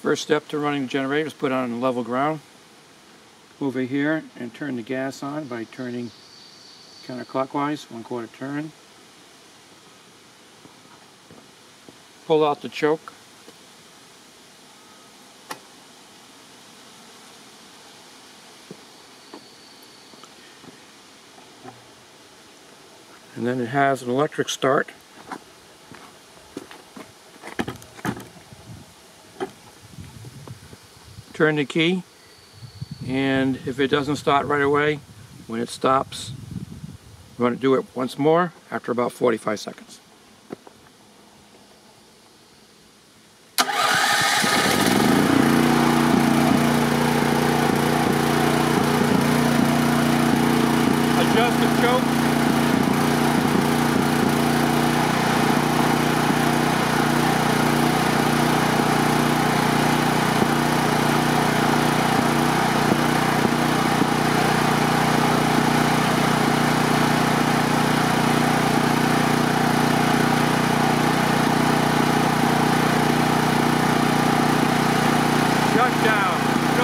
First step to running the generator is put on level ground. Over here and turn the gas on by turning counterclockwise, 1/4 turn. Pull out the choke. And then it has an electric start. Turn the key, and if it doesn't start right away, when it stops, you want to do it once more after about 45 seconds. Adjust the choke. Shutdown.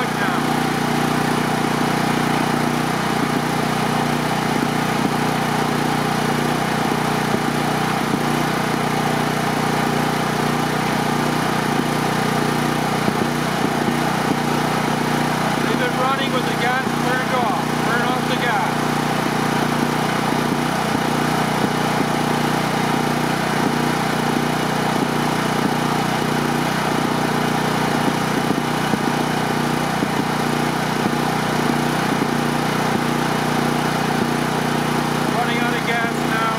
Leave it running with the gas turned off. Turn off the gas. Running out of gas now.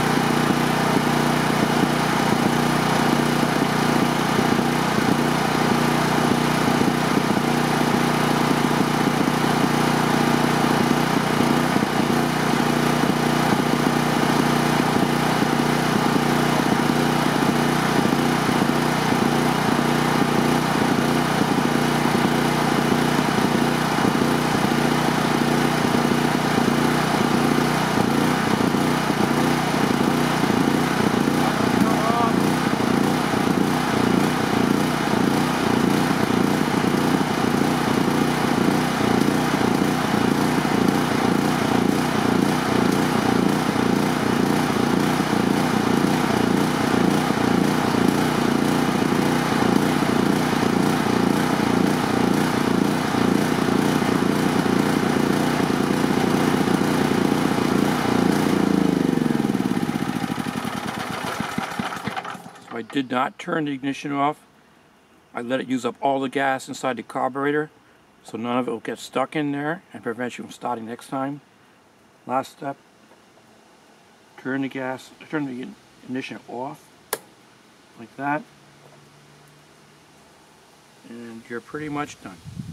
I did not turn the ignition off. I let it use up all the gas inside the carburetor, so none of it will get stuck in there and prevent you from starting next time. Last step, turn the ignition off, like that, and you're pretty much done.